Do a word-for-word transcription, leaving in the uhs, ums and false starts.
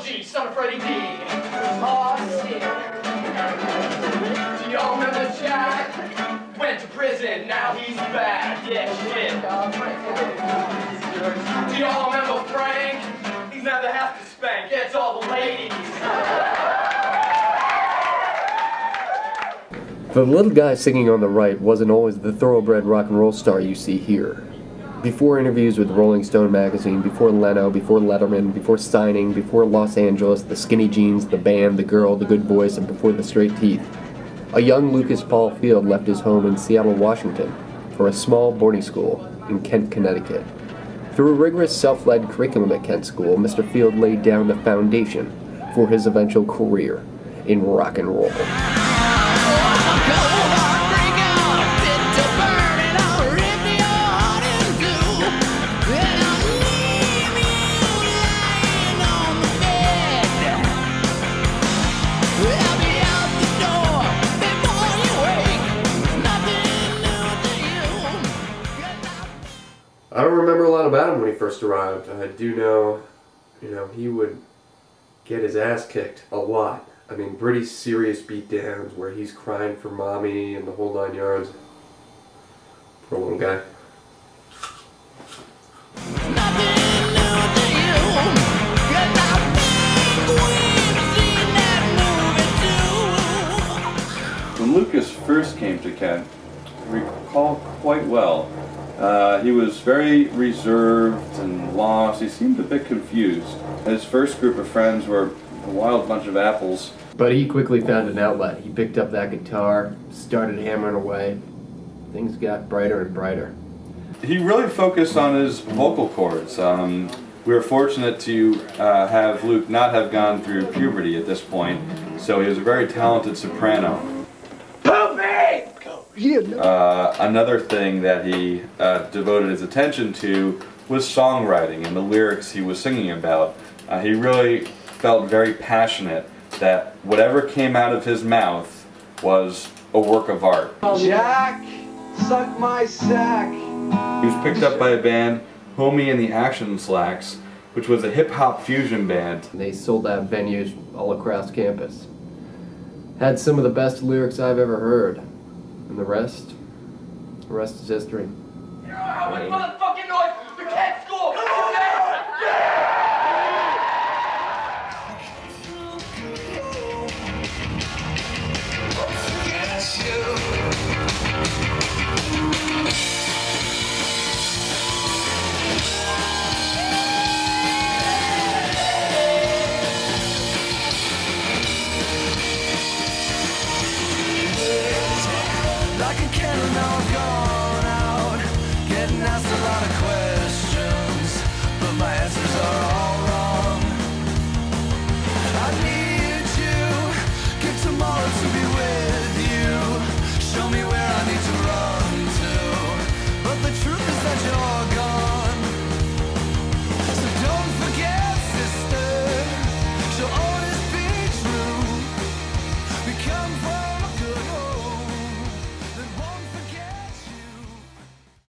G, son of Freddie D. Oh, shit. Do y'all remember Jack? Went to prison, now he's back. Yeah, shit. Do y'all remember Frank? He's never have to spank, gets all the ladies. The little guy singing on the right wasn't always the thoroughbred rock and roll star you see here. Before interviews with Rolling Stone magazine, before Leno, before Letterman, before signing, before Los Angeles, the skinny jeans, the band, the girl, the good voice, and before the straight teeth, a young Lucas Paul Field left his home in Seattle, Washington, for a small boarding school in Kent, Connecticut. Through a rigorous self-led curriculum at Kent School, Mister Field laid down the foundation for his eventual career in rock and roll. I don't remember a lot about him when he first arrived. I do know, you know, he would get his ass kicked a lot. I mean, pretty serious beatdowns where he's crying for mommy and the whole nine yards. Poor little guy. When Lucas first came to Kent, I recall quite well, uh, he was very reserved and lost. He seemed a bit confused. His first group of friends were a wild bunch of apples. But he quickly found an outlet. He picked up that guitar, started hammering away. Things got brighter and brighter. He really focused on his vocal cords. Um, we were fortunate to uh, have Luke not have gone through puberty at this point, so he was a very talented soprano. Uh, another thing that he uh, devoted his attention to was songwriting and the lyrics he was singing about. Uh, he really felt very passionate that whatever came out of his mouth was a work of art. Jack, suck my sack. He was picked up by a band, Homie and the Action Slacks, which was a hip-hop fusion band. They sold out venues all across campus. Had some of the best lyrics I've ever heard. And the rest, the rest is history. You know how much motherfucking noise the Kent School! Like a candle now I've gone out, getting asked a lot of questions.